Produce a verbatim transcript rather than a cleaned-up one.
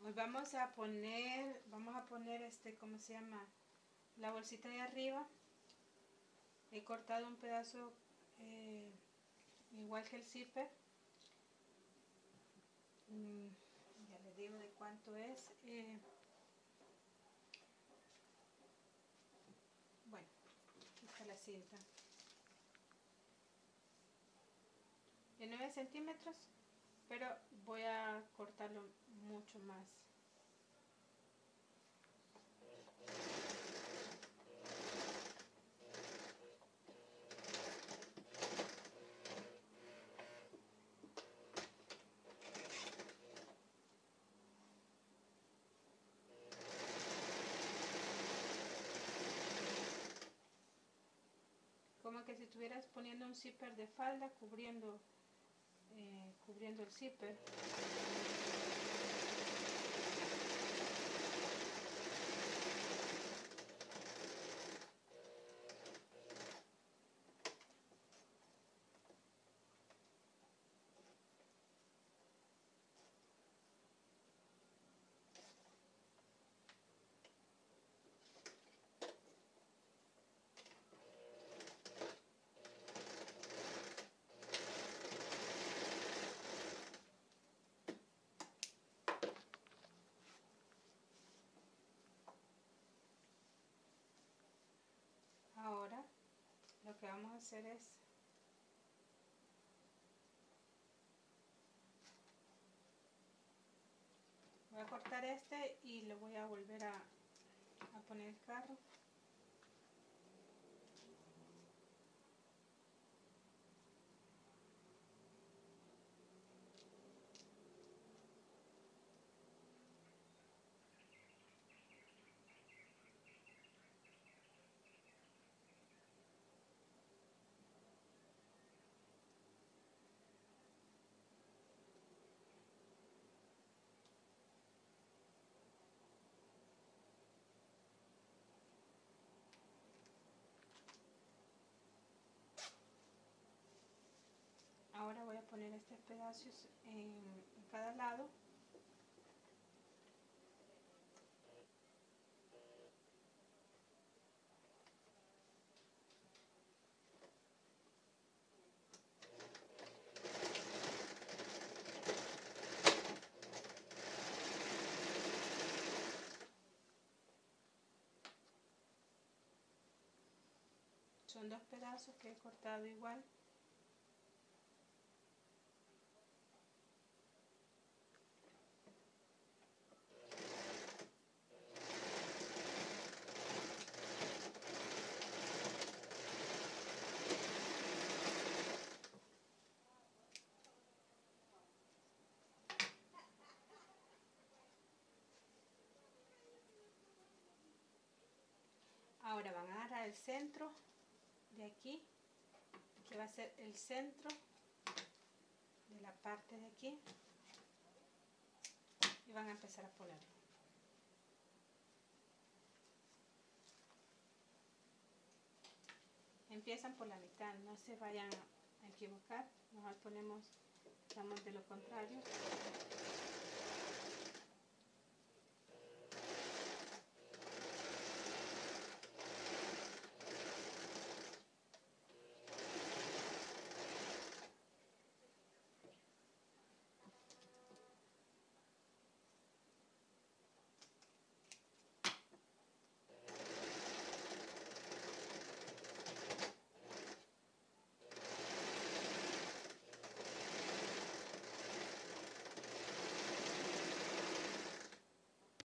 Hoy vamos a poner, vamos a poner este, ¿cómo se llama? La bolsita de arriba. He cortado un pedazo eh, igual que el zipper. Mm, ya les digo de cuánto es. Eh, bueno, aquí está la cinta. De nueve centímetros, pero voy a cortarlo mucho más. Como que si estuvieras poniendo un zipper de falda cubriendo, eh, cubriendo el zipper. Ahora lo que vamos a hacer es voy a cortar este y le voy a volver a, a poner el carro. Ahora voy a poner estos pedazos en, en cada lado. Son dos pedazos que he cortado igual. Ahora van a agarrar el centro de aquí, que va a ser el centro de la parte de aquí, y van a empezar a ponerlo. Empiezan por la mitad, no se vayan a equivocar, mejor ponemos, estamos de lo contrario.